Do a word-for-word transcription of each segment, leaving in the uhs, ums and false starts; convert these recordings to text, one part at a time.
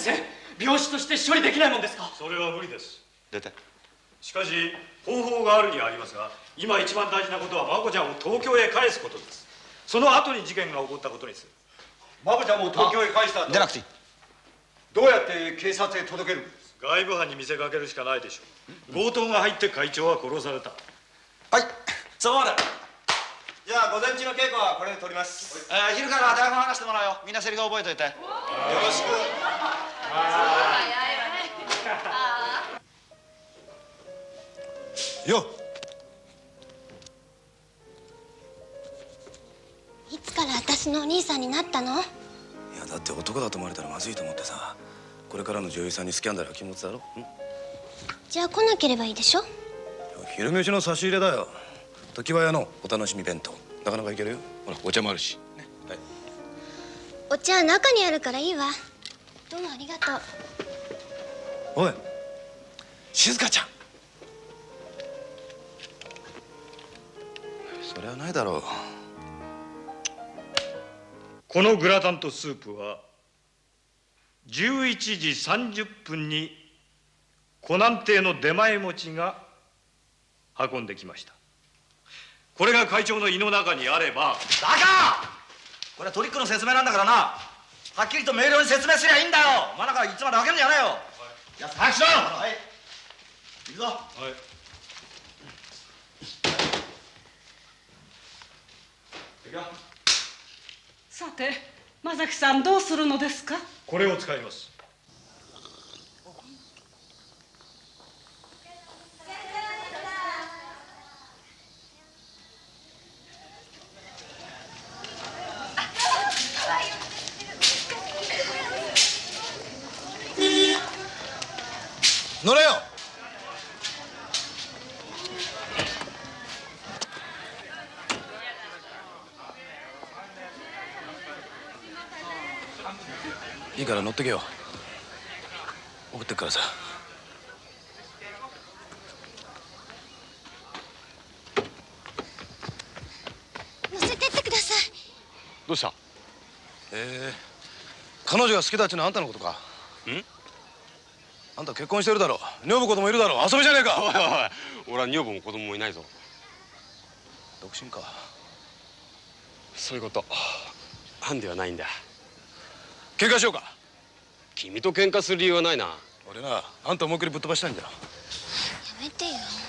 生、病死として処理できないもんですか？ それは無理です。 出て。 しかし方法があるにはありますが、今一番大事なことは真子ちゃんを東京へ返すことです。その後に事件が起こったことにする。真子ちゃんも東京へ返した後、 出なくていい。 どうやって警察へ届けるんです？外部犯に見せかけるしかないでしょう。強盗が入って会長は殺された。 はい、そこまで。じゃあ午前中の稽古はこれで取ります。えー、昼から台本話してもらうよ。みんなセリフ覚えといて。よろしく。よっ。 いつから私のお兄さんになったの？ いやだって男だと思われたらまずいと思ってさ。これからの女優さんにスキャンダルは禁物だろ。ん？ じゃあ来なければいいでしょ。 昼飯の差し入れだよ。常盤屋のお楽しみ弁当。なかなかいけるよ。ほらお茶もあるし、ね、はい。 お茶は中にあるからいいわ。どうもありがとう。 おい静香ちゃん。それはないだろう。 このグラタンとスープはじゅういちじさんじゅっぷんに湖南亭の出前持ちが運んできました。これが会長の胃の中にあれば。 だからこれはトリックの説明なんだからな。はっきりと明瞭に説明すりゃいいんだよ。お前なんかいつまで開けんじゃねえよ。じゃあ早くしろ。はい、行くぞ。はい。 さて間崎さんどうするのですか？ これを使います。 乗れよ。いいから乗ってけよ。送ってくからさ。 乗せてってください。 どうした？えー、彼女が好きだってのはあんたのことか？ん？あんた結婚してるだろ。女房子供いるだろ。遊びじゃねえか。 おいおいおい、俺は女房も子供もいないぞ。 独身か。 そういうこと。班ではないんだ。 喧嘩しようか。 君と喧嘩する理由はないな。 俺な、あんた思いっきりぶっ飛ばしたいんだよ。 やめてよ。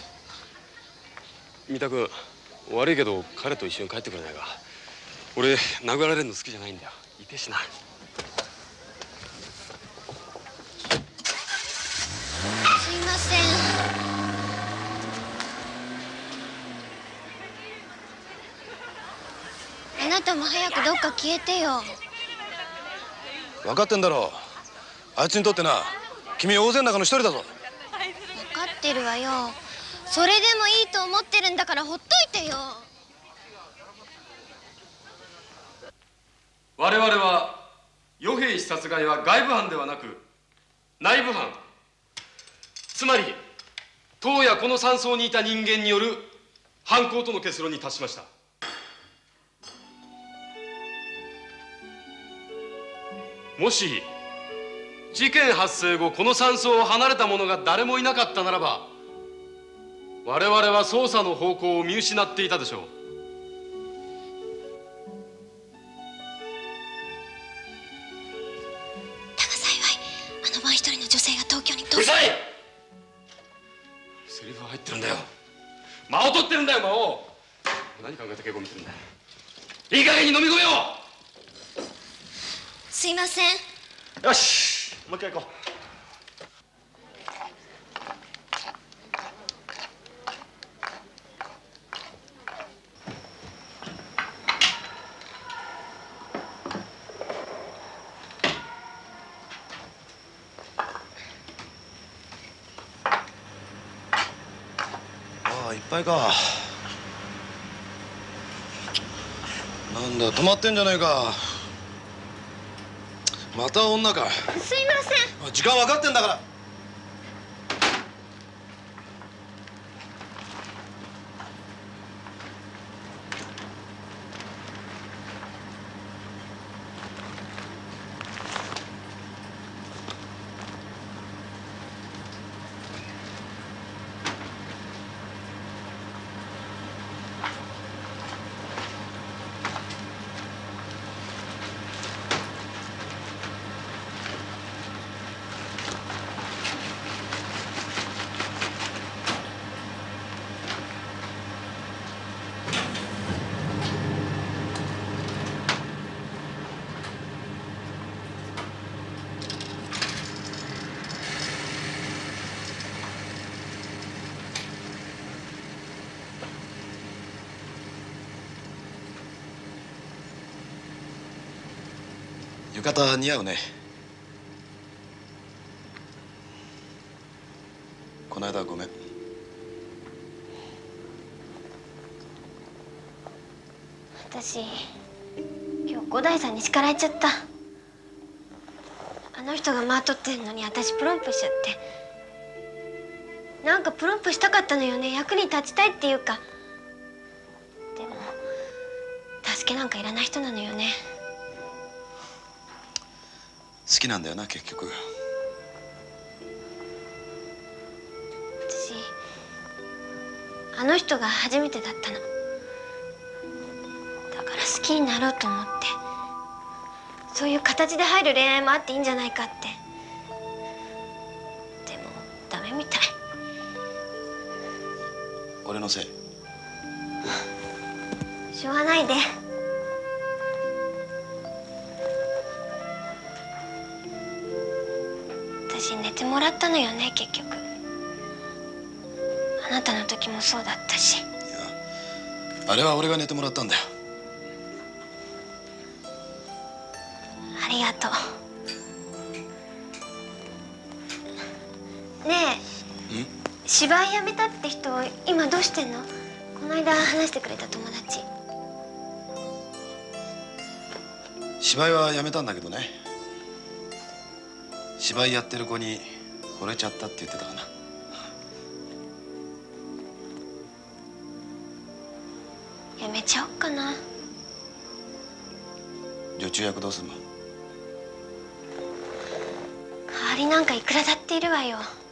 三田君、悪いけど彼と一緒に帰ってくれないか。俺殴られるの好きじゃないんだよ。いてしな。 すいません。あなたも早くどっか消えてよ。 分かってんだろう。あいつにとってな、君大勢の中の一人だぞ。 分かってるわよ。それでもいいと思ってるんだからほっといてよ。 我々は与兵衛氏殺害は外部犯ではなく内部犯、つまり当夜この山荘にいた人間による犯行との結論に達しました。もし事件発生後この山荘を離れた者が誰もいなかったならば、我々は捜査の方向を見失っていたでしょう。 だが幸いあの晩一人の女性が東京に到着。 うるさい！セリフが入ってるんだよ。間を取ってるんだよ、間を。何考えて稽古見てるんだよ。いい加減に飲み込めよ。 すいません。 よし、もう一回行こう。ああ、いっぱいか。なんだ、止まってんじゃないか。また女か。 すいません。 時間分かってんだから。 浴衣似合うね。この間はごめん。 私今日五代さんに叱られちゃった。あの人がまとってんのに私プロンプしちゃって。なんかプロンプしたかったのよね。役に立ちたいっていうか。でも助けなんかいらない人なのよね。 好きなんだよな結局。 私あの人が初めてだったの。だから好きになろうと思って。そういう形で入る恋愛もあっていいんじゃないかって。でもダメみたい。 俺のせい。 しょうがないで。私寝てもらったのよね結局。あなたの時もそうだったし。 いやあれは俺が寝てもらったんだよ。 ありがとう。ねえ、 ん？ 芝居やめたって人今どうしてんの？この間話してくれた友達。 芝居はやめたんだけどね。芝居やってる子に惚れちゃったって言ってたかな。 やめちゃおっかな。 女中役どうすんの？ 代わりなんかいくらだっているわよ。